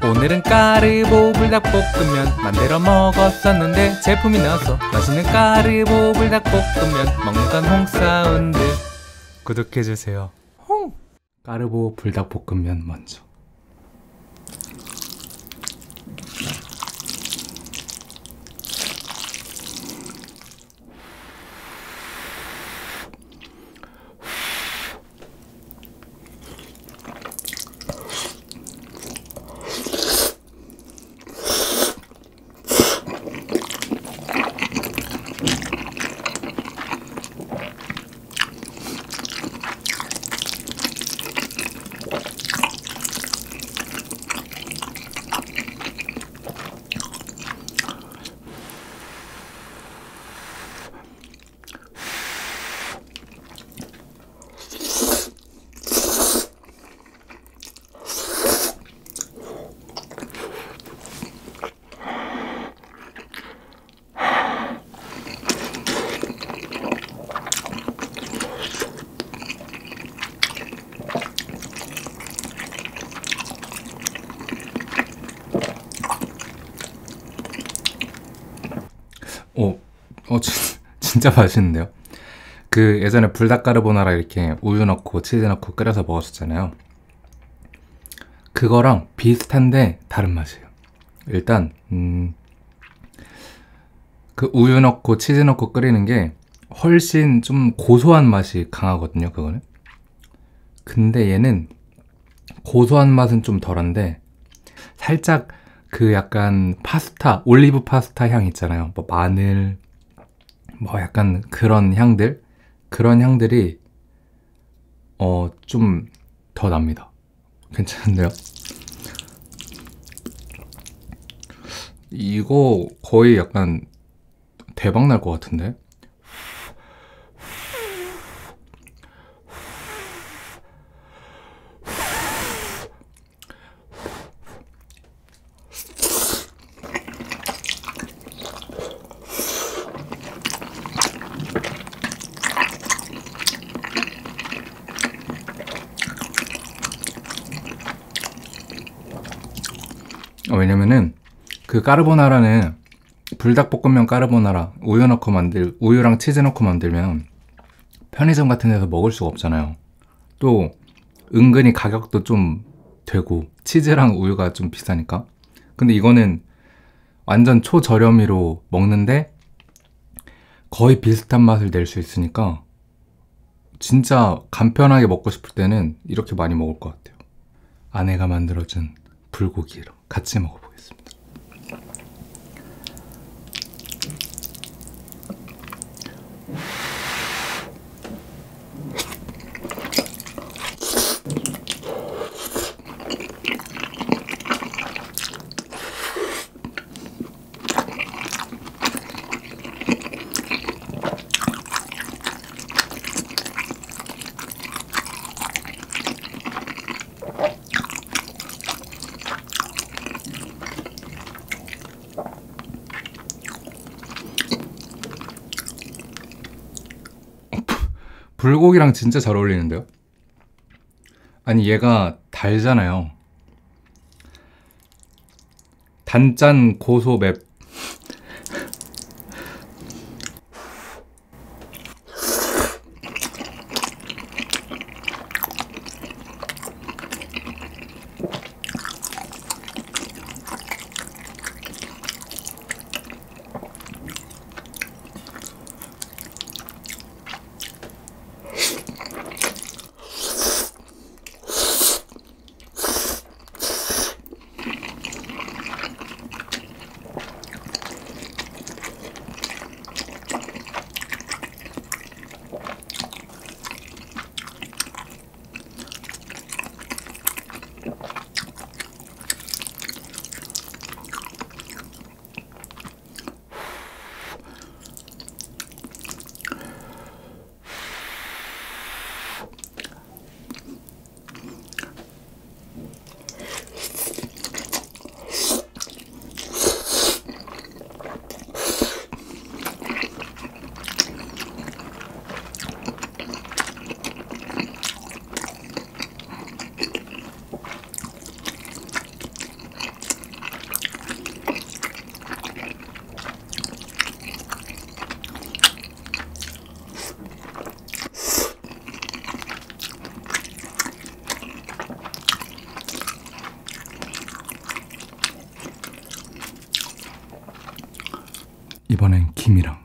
오늘은 까르보 불닭볶음면 만들어 먹었었는데 제품이 나왔어. 맛있는 까르보 불닭볶음면 먹는 건 홍사운드. 구독해주세요. 까르보 불닭볶음면 먼저. 진짜 맛있는데요? 그 예전에 불닭까르보나라 이렇게 우유 넣고 치즈 넣고 끓여서 먹었었잖아요. 그거랑 비슷한데 다른 맛이에요. 일단 그 우유 넣고 치즈 넣고 끓이는 게 훨씬 좀 고소한 맛이 강하거든요, 그거는. 근데 얘는 고소한 맛은 좀 덜한데 살짝 그 약간 파스타, 올리브 파스타 향 있잖아요. 뭐 마늘, 뭐 약간 그런 향들이 좀 더 납니다. 괜찮은데요? 이거 거의 약간 대박 날 것 같은데? 왜냐면은 그 까르보나라는 불닭볶음면 까르보나라 우유랑 치즈 넣고 만들면 편의점 같은 데서 먹을 수가 없잖아요. 또 은근히 가격도 좀 되고 치즈랑 우유가 좀 비싸니까. 근데 이거는 완전 초저렴이로 먹는데 거의 비슷한 맛을 낼 수 있으니까 진짜 간편하게 먹고 싶을 때는 이렇게 많이 먹을 것 같아요. 아내가 만들어준 불고기로 같이 먹어보겠습니다. 불고기랑 진짜 잘 어울리는데요? 아니 얘가 달잖아요. 단짠 고소 맵. 이번엔 김이랑.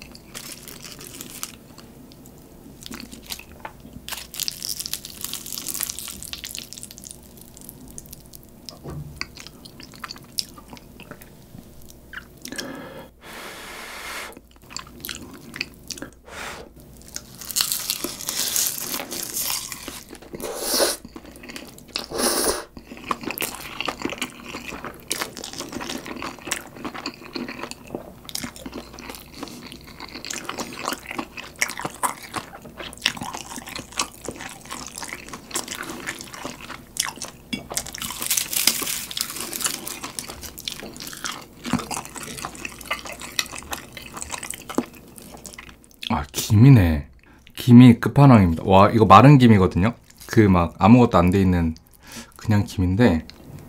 아, 김이네. 김이 끝판왕입니다. 와, 이거 마른 김이거든요. 그 막 아무것도 안 돼 있는 그냥 김인데,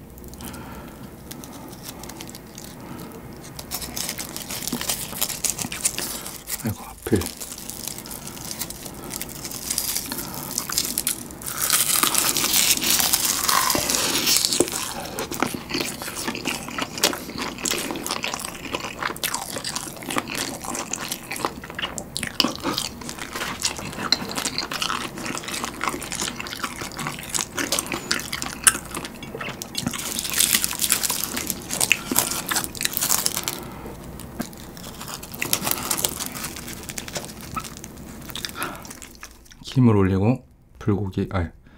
아이고 하필. 김을 올리고 불고기,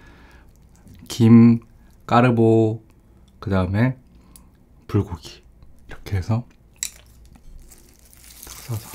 김, 까르보, 그 다음에 불고기 이렇게 해서 딱 싸서.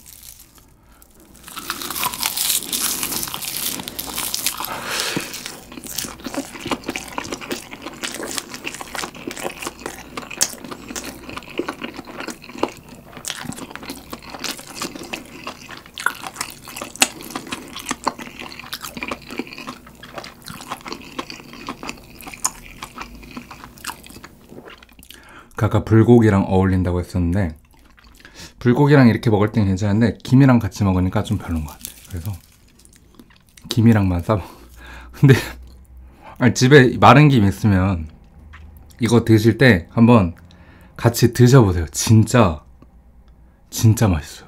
아까 불고기랑 어울린다고 했었는데, 불고기랑 이렇게 먹을 땐 괜찮은데 김이랑 같이 먹으니까 좀 별론 것 같아. 그래서 김이랑만 싸먹. 근데 아니, 집에 마른 김 있으면 이거 드실 때 한번 같이 드셔보세요. 진짜 맛있어요.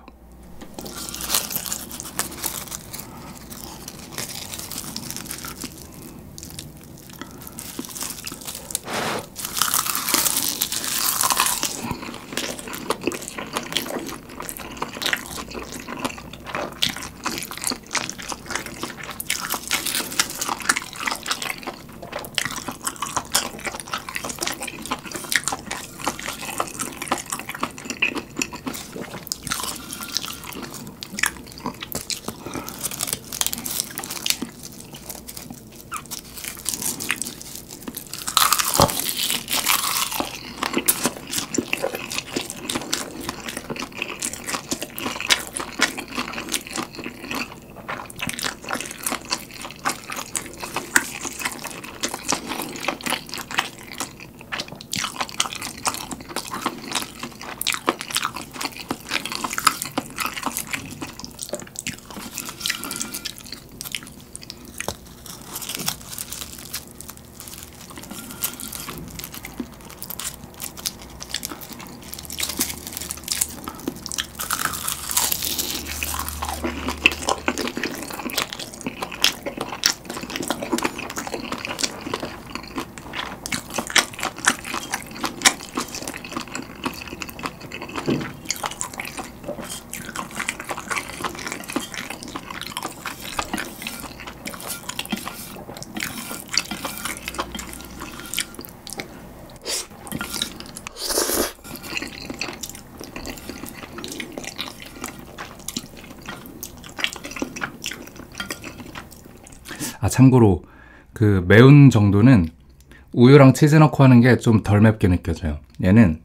참고로 그 매운 정도는 우유랑 치즈 넣고 하는 게 좀 덜 맵게 느껴져요. 얘는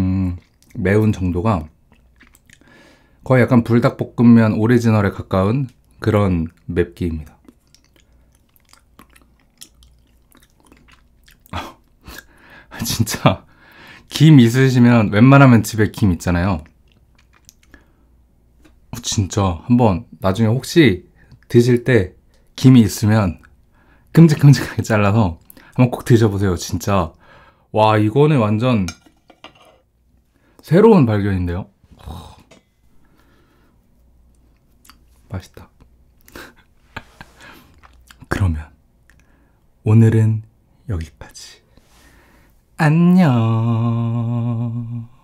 매운 정도가 거의 약간 불닭볶음면 오리지널에 가까운 그런 맵기입니다. 진짜 김 있으시면 웬만하면 집에 김 있잖아요. 진짜 한번 나중에 혹시 드실 때 김이 있으면 큼직큼직하게 잘라서 한번 꼭 드셔보세요. 진짜 와, 이거는 완전 새로운 발견인데요. 맛있다. 그러면 오늘은 여기까지. 안녕.